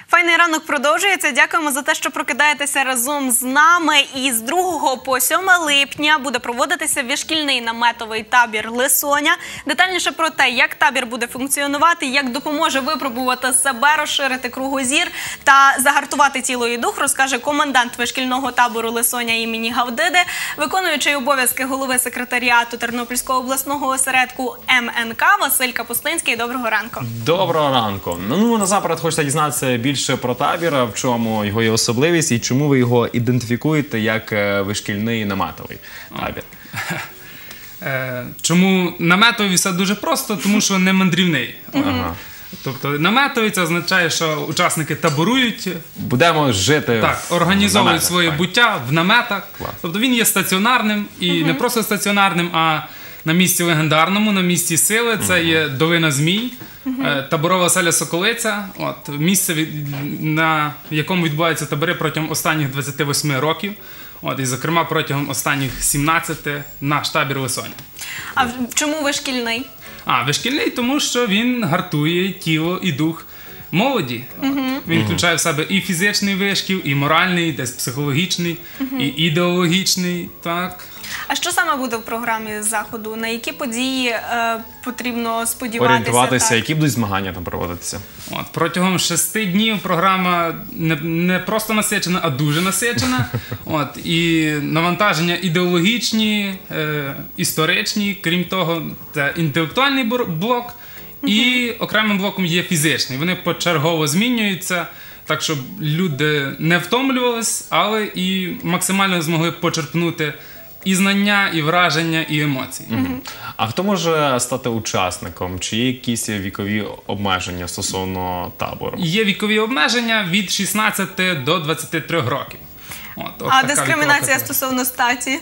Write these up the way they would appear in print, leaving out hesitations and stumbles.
Файний ранок продовжується. Дякуємо за те, що прокидаєтеся разом з нами. І з 2 по 7 липня буде проводитися вишкільний наметовий табір «Лисоня». Детальніше про те, як табір буде функціонувати, як допоможе випробувати себе, розширити кругозір та загартувати тіло і дух, розкаже комендант вишкільного табору «Лисоня» імені Гавдиди, виконуючий обов'язки голови секретаріату Тернопільського обласного осередку МНК Василь Капустинський. Доброго ранку. Доброго ранку. Ну, насамперед хочеться дізнатися більше про табір, в чому його є особливість і чому ви його ідентифікуєте як вишкільний наметовий табір. Чому наметовий? Все дуже просто, тому що не мандрівний. Тобто наметовий – це означає, що учасники таборують. Будемо жити організовують своє буття в наметах. Клас. Тобто він є стаціонарним і не просто стаціонарним, а на місці легендарному, на місці сили. Це є долина Змій, таборова оселя Соколиця. Місце, на якому відбуваються табори протягом останніх 28 років. І, зокрема, протягом останніх 17 наш табір «Лисоня». А чому вишкільний? Вишкільний, тому що він гартує тіло і дух молоді. Він включає в себе і фізичний вишкіл, і моральний, і десь психологічний, і ідеологічний. Так. А що саме буде в програмі заходу? На які події потрібно сподіватися? Орієнтуватися, які будуть змагання там проводитися? Протягом 6 днів програма не просто насичена, а дуже насичена. І навантаження ідеологічні, історичні, крім того, це інтелектуальний блок, і окремим блоком є фізичний. Вони почергово змінюються, так щоб люди не втомлювались, але і максимально змогли почерпнути і знання, і враження, і емоції. А хто може стати учасником? Чи є якісь вікові обмеження стосовно табору? Є вікові обмеження від 16 до 23 років. А дискримінація стосовно статі?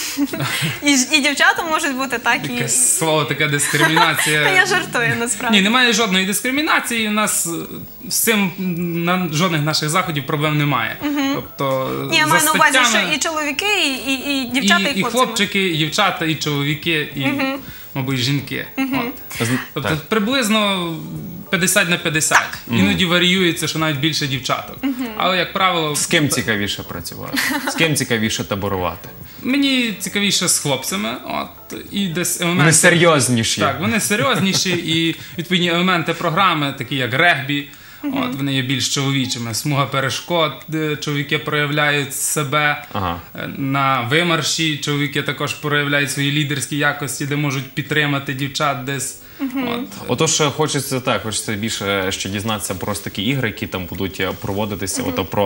І дівчата можуть бути так, і... Таке слово, така дискримінація. Та я жартую, насправді. Ні, немає жодної дискримінації, у нас з цим на жодних наших заходів проблем немає. Тобто, ні, я маю на увазі, що і чоловіки, і дівчата, і хлопці. І хлопчики, і дівчата, і чоловіки, і, мабуть, жінки. Тобто, приблизно 50 на 50. Іноді варіюється, що навіть більше дівчаток. Але, як правило... З ким цікавіше працювати? З ким цікавіше таборувати? Мені цікавіше з хлопцями. І десь елементи... Вони серйозніші. Так, вони серйозніші, і відповідні елементи програми, такі як регбі, вони є більш чоловічими. Смуга перешкод, чоловіки проявляють себе на вимарші, чоловіки також проявляють свої лідерські якості, де можуть підтримати дівчат десь. Отож, хочеться більше ще дізнатися про такі ігри, які там будуть проводитися. Про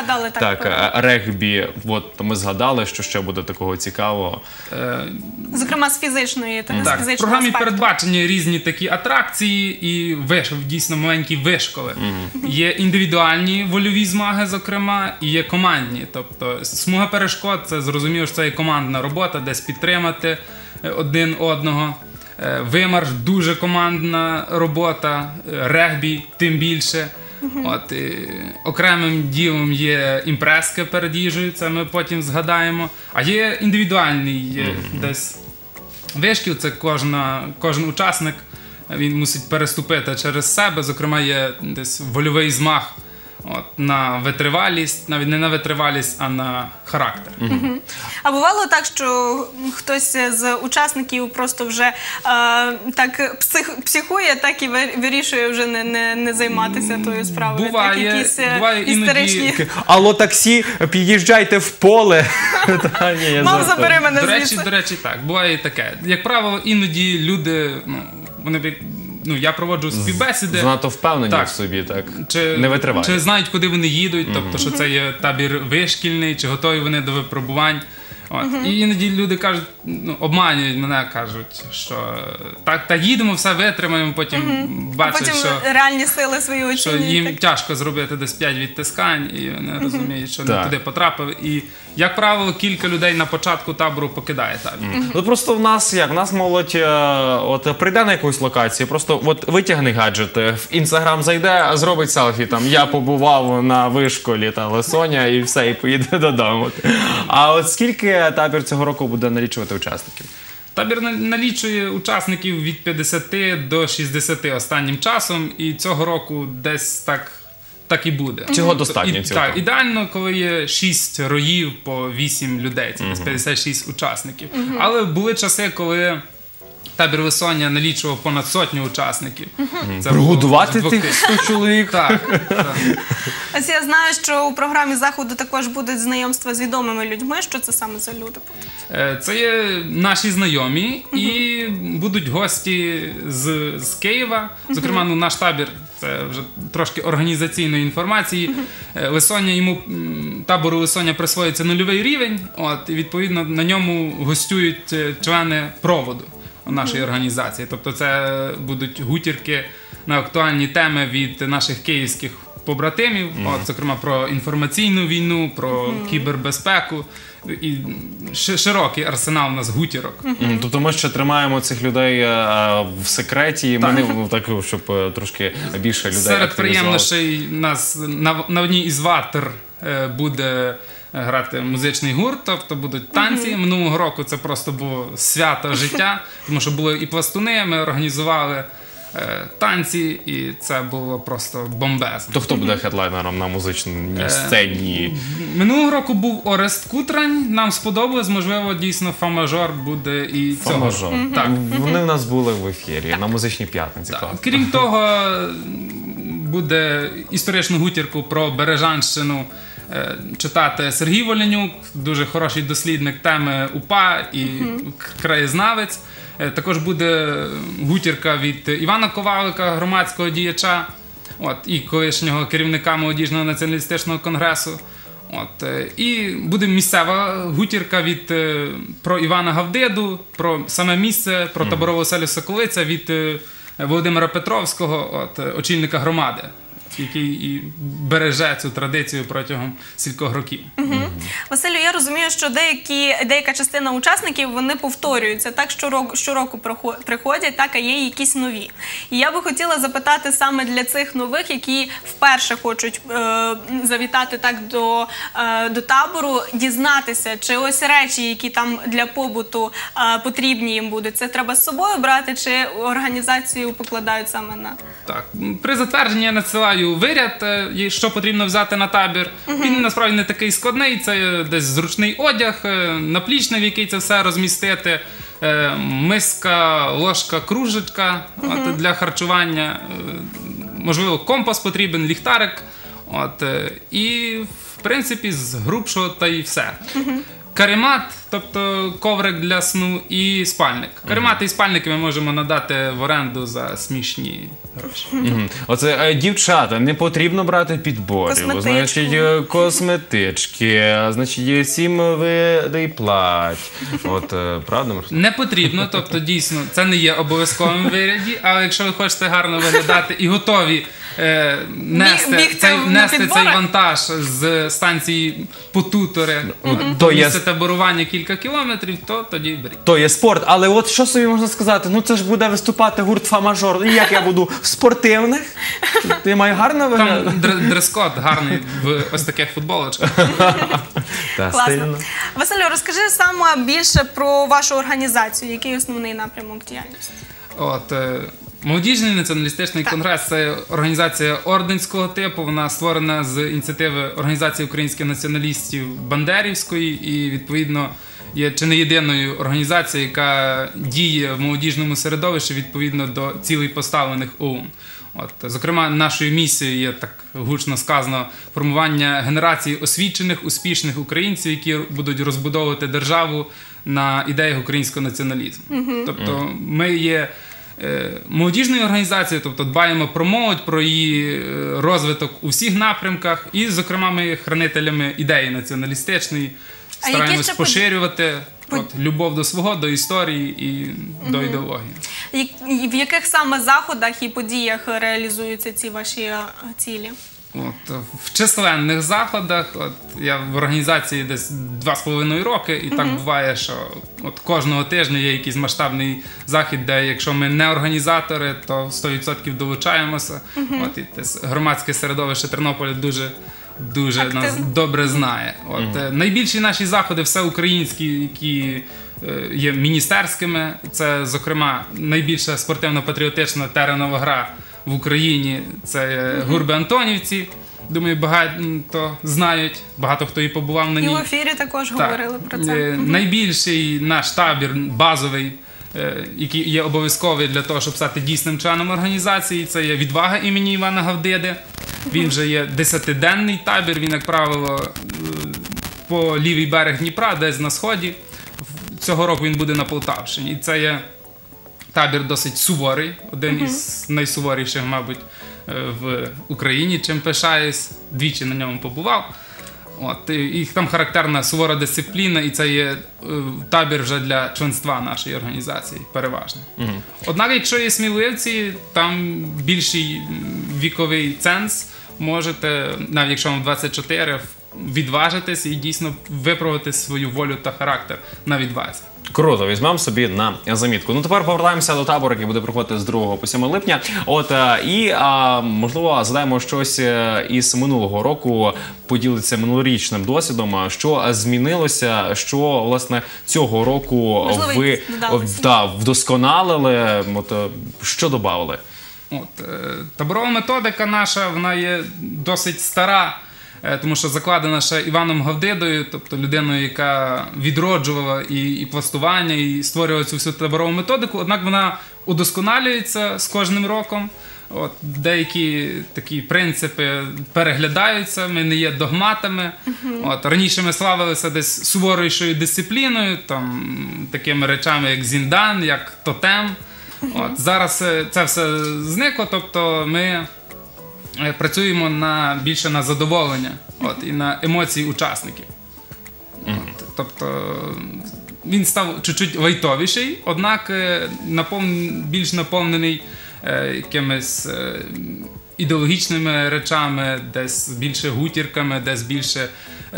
регбі. Ми згадали, що ще буде такого цікавого. Зокрема, з фізичної та так, в програмі передбачені різні такі атракції і дійсно маленькі вишколи. Є індивідуальні вольові змаги, зокрема, і є командні. Тобто, смуга перешкод, це зрозуміло, що це є командна робота, десь підтримати один одного. Вимарш – дуже командна робота, регбі – тим більше. Окремим ділом є імпрески перед їжею, це ми потім згадаємо. А є індивідуальний десь вишкіл, це кожен учасник, він мусить переступити через себе. Зокрема, є десь вольовий змах на витривалість, навіть не на витривалість, а на характер. А бувало так, що хтось з учасників просто вже так психує, так і вирішує вже не займатися тою справою? Буває іноді. Алло, таксі, під'їжджайте в поле. Мав забери мене звідси. До речі, так, буває і таке. Як правило, іноді люди, вони... я проводжу співбесіди. Занадто впевнені в собі, так? Не витривають. Чи знають, куди вони їдуть, тобто, що це є табір вишкільний, чи готові вони до випробувань. І іноді люди кажуть, обманюють мене, кажуть, що так, їдемо, все витримаємо, потім бачать, що реальні сили свої оцінюють. Що їм тяжко зробити десь 5 відтискань, і вони розуміють, що не туди потрапили. І, як правило, кілька людей на початку табору покидає табір. Просто в нас молодь прийде на якусь локацію, просто витягне гаджет, в Інстаграм зайде, зробить селфі, там, я побував на вишколі «Лисоня» і все, і поїде додому. А от скільки табір цього року буде налічувати учасників? Табір налічує учасників від 50 до 60 останнім часом, і цього року десь так так і буде. Чого достатньо І, цілком. так, ідеально, коли є 6 роїв по 8 людей, це десь 56 учасників. Але були часи, коли табір Лисоня налічував понад 100 учасників. Це було Прогодувати з 2000. тих 100 чоловік. Так, так. Ось я знаю, що у програмі заходу також будуть знайомства з відомими людьми. Що це саме за люди будуть? Це є наші знайомі і будуть гості з Києва. Зокрема, наш табір, це вже трошки організаційної інформації. Табору Лисоня присвоюється нульовий рівень, і відповідно на ньому гостюють члени проводу нашої організації. Тобто це будуть гутірки на актуальні теми від наших київських побратимів, зокрема про інформаційну війну, про кібербезпеку. І широкий арсенал у нас гутірок. Тобто ми ще тримаємо цих людей в секреті, ми не так, щоб трошки більше людей Серед активізувалося. приємнощей нас на одній із ватер буде грати музичний гурт, тобто будуть танці. Минулого року це просто було свято життя, тому що були і пластуни, ми організували танці, і це було просто бомбезно. То хто буде хедлайнером на музичній сцені? Минулого року був Орест Кутрань, нам сподобалось, можливо, дійсно Фа-мажор буде і цього. Фа-мажор. Так. Вони в нас були в ефірі на музичній п'ятниці. Так. класно. Крім того, буде історичну гутірку про Бережанщину читати Сергій Волянюк, дуже хороший дослідник теми УПА і краєзнавець. Також буде гутірка від Івана Ковалика, громадського діяча, і колишнього керівника молодіжного націоналістичного конгресу. І буде місцева гутірка про Івана Гавдиду, про саме місце, про таборову селю Соколиця від Володимира Петровського, очільника громади, який і береже цю традицію протягом кількох років. Василю, я розумію, що деяка частина учасників, вони повторюються, так, щороку приходять, так, а є якісь нові. І я би хотіла запитати саме для цих нових, які вперше хочуть завітати так до табору, дізнатися, чи ось речі, які там для побуту потрібні їм будуть, це треба з собою брати, чи організацію покладають саме на... Так, при затвердженні я надсилаю виряд, що потрібно взяти на табір. Він насправді не такий складний, це десь зручний одяг, наплічник, в який це все розмістити, миска, ложка, кружечка для харчування, можливо, компас потрібен, ліхтарик. І, в принципі, з грубшого та і все. Каремат, тобто коврик для сну, і спальник. Каремати і спальники ми можемо надати в оренду за смішні гроші. Оце дівчата, не потрібно брати підборів, Косметичку. значить, косметички, значить, 7 види плать. Правда, Мирослав? Не потрібно, тобто дійсно це не є обов'язковим в виряді, але якщо ви хочете гарно виглядати і готові нести цей вантаж з станції Потутори до місця таборування кілька кілометрів, то тоді беріть. То є спорт, але от що собі можна сказати? Ну це ж буде виступати гурт Фа-мажор. І як я буду в спортивних? Ти маю гарно виглядати? Там дрес-код гарний в ось таких футболочках. Класно. Василю, розкажи саме більше про вашу організацію. Який основний напрямок діяльності? Молодіжний націоналістичний конгрес – це організація орденського типу. Вона створена з ініціативи Організації українських націоналістів Бандерівської і, відповідно, є чи не єдиною організацією, яка діє в молодіжному середовищі відповідно до цілей, поставлених ОУН. Зокрема, нашою місією є, так гучно сказано, формування генерації освічених, успішних українців, які будуть розбудовувати державу на ідеях українського націоналізму. Тобто ми є молодіжною організацією, тобто дбаємо про молодь, про її розвиток у всіх напрямках і, зокрема, ми є хранителями ідеї націоналістичної, стараємось поширювати любов до свого, до історії і до ідеології. В яких саме заходах і подіях реалізуються ці ваші цілі? В численних заходах, я в організації десь 2,5 роки, і так буває, що кожного тижня є якийсь масштабний захід, де якщо ми не організатори, то 100% долучаємося. І громадське середовище Тернополя дуже нас добре знає. Найбільші наші заходи всеукраїнські, які є міністерськими, це, зокрема, найбільша спортивно-патріотична теренова гра в Україні, це Гурби Антонівці. думаю, багато знають, багато хто і побував на І ній. в ефірі також Так. говорили про це. Найбільший наш табір, базовий, який є обов'язковий для того, щоб стати дійсним членом організації, це є «Відвага» імені Івана Гавдиди. Він вже є 10-денний табір, він, як правило, по лівий берег Дніпра, десь на сході. Цього року він буде на Полтавщині. І це є табір досить суворий, один із найсуворіших, мабуть, в Україні, чим пишаюсь. Двічі на ньому побував. От, і там характерна сувора дисципліна, і це є табір вже для членства нашої організації, переважно. Однак, якщо є сміливці, там більший віковий ценз, можете, навіть якщо вам 24, відважитись і дійсно випробувати свою волю та характер на відвазі. Круто, візьмемо собі на замітку. Ну тепер повертаємося до табору, який буде проходити з 2 по 7 липня. Можливо, згадаємо щось із минулого року, поділиться минулорічним досвідом, що змінилося, що, власне, цього року Можливо, ви вдосконалили, що додали? Таборова методика наша, вона є досить стара, тому що закладена ще Іваном Гавдидою, тобто людиною, яка відроджувала і пластування, і створювала цю всю таборову методику, однак вона удосконалюється з кожним роком. Деякі такі принципи переглядаються, ми не є догматами. Раніше ми славилися десь суворішою дисципліною, такими речами, як зіндан, як тотем. Зараз це все зникло, тобто ми працюємо більше на задоволення і на емоції учасників. Тобто він став чуть-чуть лайтовіший, однак більш наповнений якимись ідеологічними речами, десь більше гутірками, десь більше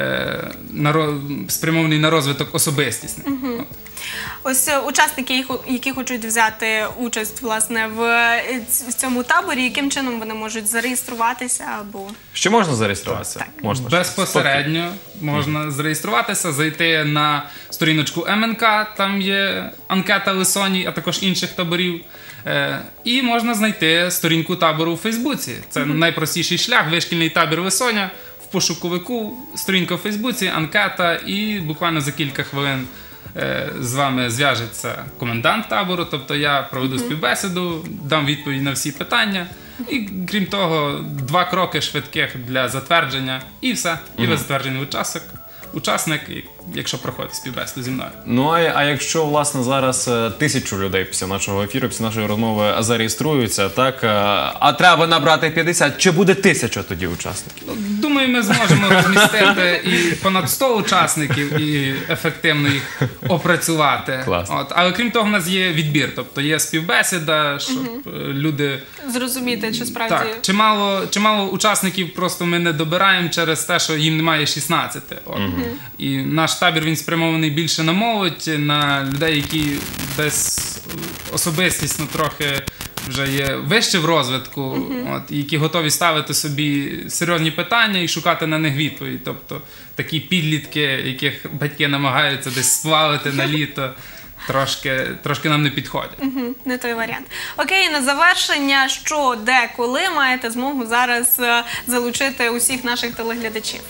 спрямований на розвиток особистісний. Ось учасники, які хочуть взяти участь, власне, в цьому таборі, яким чином вони можуть зареєструватися або... Що можна зареєструватися? Можна. Безпосередньо можна зареєструватися, зайти на сторіночку МНК, там є анкета Лисоні, а також інших таборів. І можна знайти сторінку табору у Фейсбуці. Це найпростіший шлях, вишкільний табір Лисоня, в пошуковику, сторінка в Фейсбуці, анкета, і буквально за кілька хвилин з вами зв'яжеться комендант табору, тобто я проведу співбесіду, дам відповідь на всі питання. І крім того, 2 кроки швидких для затвердження, і все. І ви затверджений учасник, якщо проходить співбесіду зі мною. Ну, а якщо, власне, зараз 1000 людей після нашого ефіру, після нашої розмови зареєструються, так, а треба набрати 50, чи буде 1000 тоді учасників? Думаю, ми зможемо розмістити і понад 100 учасників і ефективно їх опрацювати. Але крім того, в нас є відбір, тобто є співбесіда, щоб люди... Зрозуміти, чи справді... Так, чимало учасників просто ми не добираємо через те, що їм немає 16. І наш табір, він спрямований більше на молодь, на людей, які десь особистісно трохи вже є вище в розвитку, які готові ставити собі серйозні питання і шукати на них відповідь. Тобто такі підлітки, яких батьки намагаються десь сплавити на літо, трошки нам не підходять. Не той варіант. Окей, на завершення, що, де, коли маєте змогу зараз залучити усіх наших телеглядачів?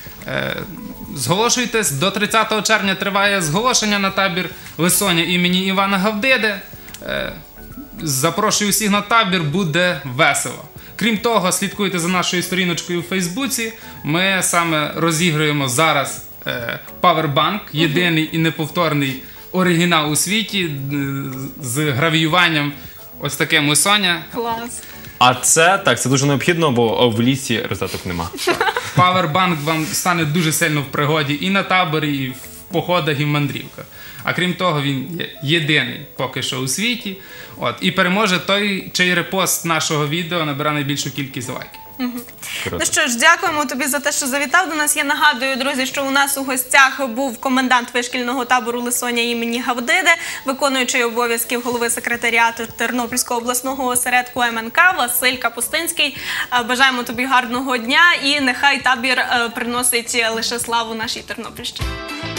Зголошуйтесь, до 30 червня триває зголошення на табір Лисоня імені Івана Гавдиди. Запрошую усіх на табір, буде весело. Крім того, слідкуйте за нашою сторіночкою у Фейсбуці. Ми саме розігруємо зараз павербанк, єдиний і неповторний оригінал у світі з гравіюванням ось таким Лисоня. Клас. А це дуже необхідно, бо в лісі розеток нема. Павербанк вам стане дуже сильно в пригоді і на таборі, і в походах, і в мандрівках. А крім того, він є єдиний поки що у світі. І переможе той, чий репост нашого відео набере найбільшу кількість лайків. Ну що ж, дякуємо тобі за те, що завітав до нас. Я нагадую, друзі, що у нас у гостях був комендант вишкільного табору Лисоня імені Гавдиди, виконуючий обов'язків голови секретаріату Тернопільського обласного осередку МНК Василь Капустинський. Бажаємо тобі гарного дня і нехай табір приносить лише славу нашій Тернопільщині.